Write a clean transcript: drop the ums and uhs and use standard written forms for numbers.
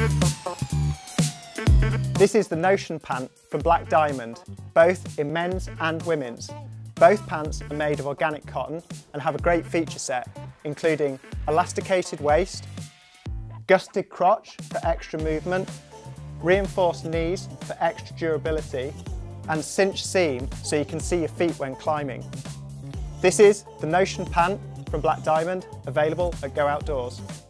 This is the Notion Pant from Black Diamond, both in men's and women's. Both pants are made of organic cotton and have a great feature set, including elasticated waist, gusseted crotch for extra movement, reinforced knees for extra durability, and cinched seam so you can see your feet when climbing. This is the Notion Pant from Black Diamond, available at Go Outdoors.